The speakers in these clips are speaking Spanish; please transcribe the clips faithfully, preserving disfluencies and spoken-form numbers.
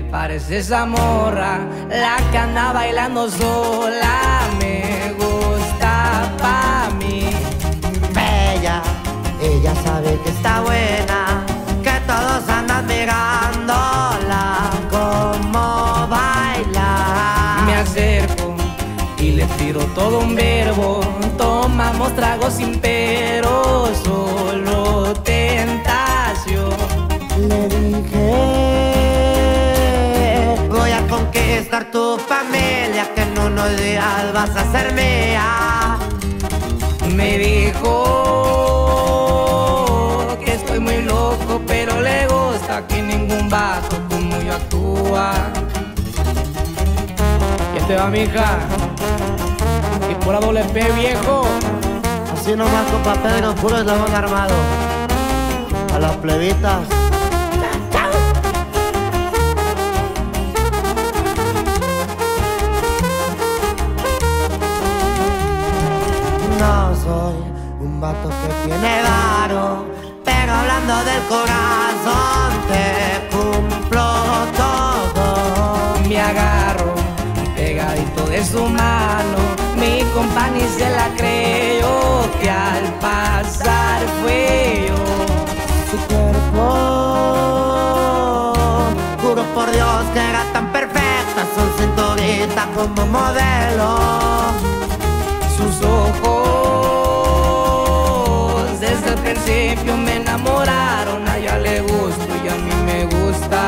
parece esa morra, la que anda bailando sola. Me gusta pa' mí. Bella, ella sabe que está buena, que todos andan mirándola como baila. Me acerco y le tiro todo un verbo. Tomamos tragos sin pero, solo tentación. Le dije, voy a conquistar tu familia, que en unos días vas a ser mía. Me dijo que estoy muy loco, pero le gusta que ningún vato como yo actúa. ¿Qué te va, mija? Y por la doble P, viejo. Así nomás, compa Pedro, puro eslabón armado. A las plebitas. No soy un vato que tiene varo, pero hablando del corazón te cumplo todo. Me agarro pegadito de su mano, mi compa ni se la creyó, que al pasar fue yo. Su cuerpo, juro por Dios que era tan perfecta, su cinturita como modelo. Sus ojos desde el principio me enamoraron, a ella le gusto y a mí me gusta.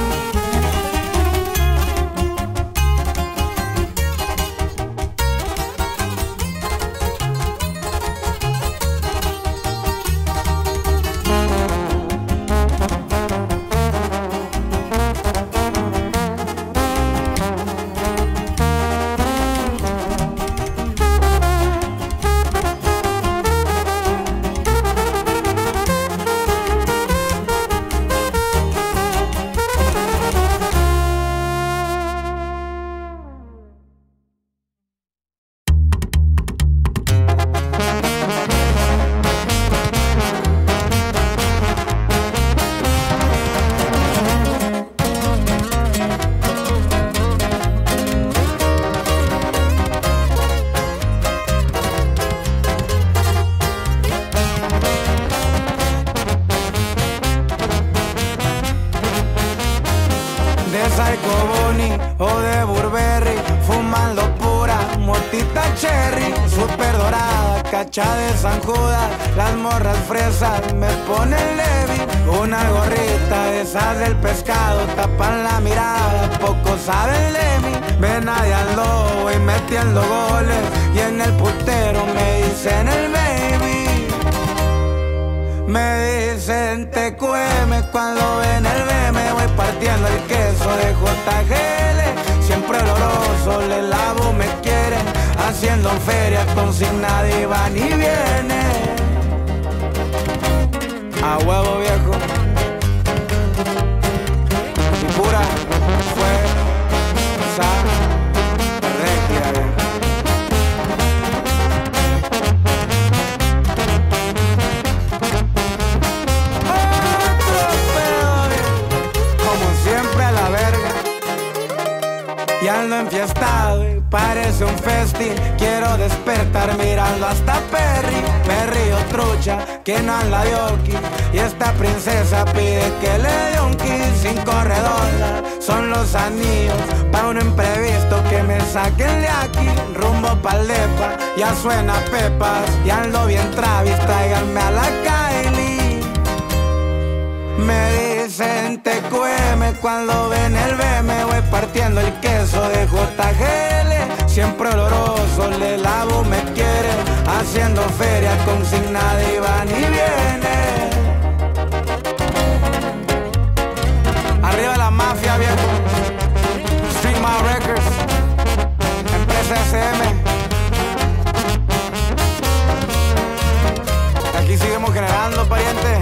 O de Burberry, fumando pura motita cherry, super dorada, cacha de San Judas, las morras fresas me ponen Levi, una gorrita de esas del pescado, tapan la mirada, poco saben de mí, ven a al lobo y metiendo goles, y en el putero me dicen el baby. Me dicen T Q M cuando ven el B M, voy partiendo el queso de J G L. Siempre oloroso, le lavo, me quieren, haciendo feria con sin nadie va ni viene. A huevo viejo. Y pura fue esa regia. Y ando enfiestado y parece un festín. Quiero despertar mirando hasta Perry. Perry o trucha, que no anda de oki. Y esta princesa pide que le dé un kiss. Cinco redondas son los anillos pa' un imprevisto que me saquen de aquí. Rumbo pa'l depa, ya suena Pepas. Y ando bien Travis, tráiganme a la Kylie. Me dicen T Q M cuando ven el B M, voy partiendo el queso de J G L. Siempre oloroso, le lavo, me quiere, haciendo feria con sin nadie va ni viene. Arriba la mafia, viejo. Street My Records, empresa S M. Aquí seguimos generando, pariente.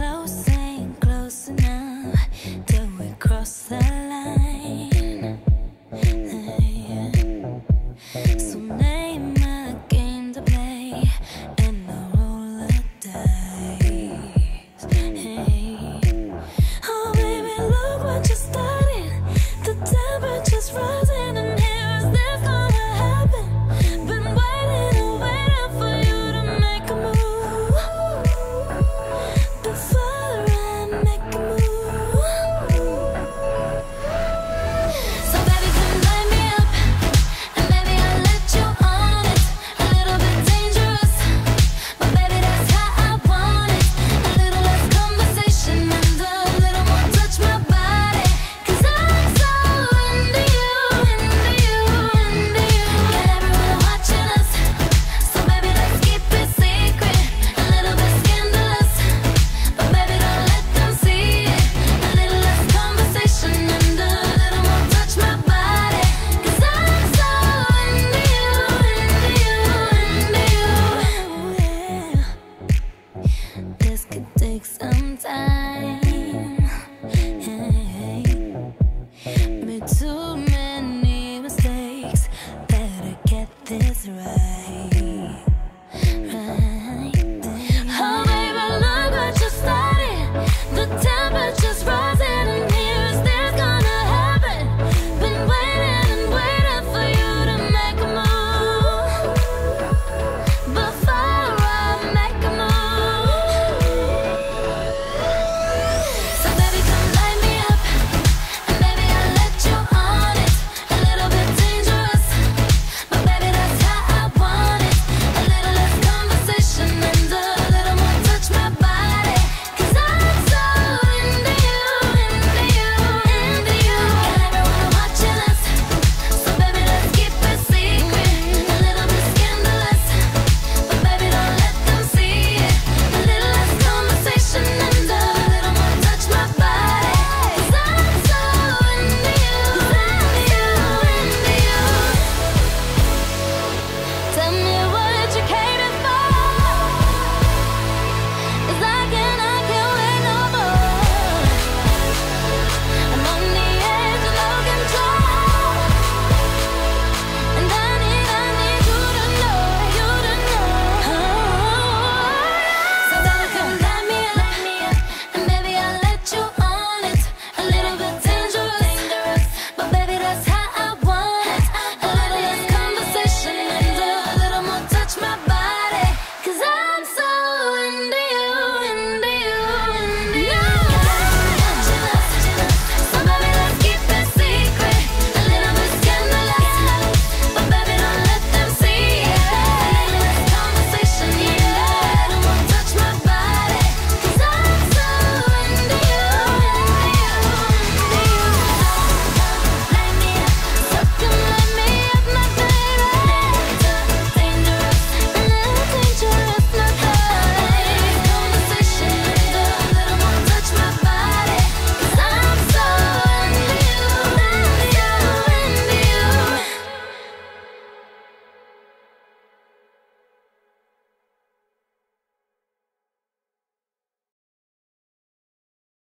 close ain't close enough till we cross the line. Hey. So name a game to play and I'll roll the dice. Hey. Oh baby, look what you started. The temperature's rising and here is this gonna happen. Been waiting and waiting for you to make a move before I make a move. So baby, come light me up and maybe I'll let you on it. A little bit dangerous, but baby that's how I want it. A little less conversation and a little more touch my body. Cause I'm so into you, into you, into you. Got everyone watching us, so baby let's keep it secret. A little bit scandalous, but baby don't let them see it. A little less conversation and a little more touch my body. Cause I'm so into you, into you, into you. Yeah. This could take some time.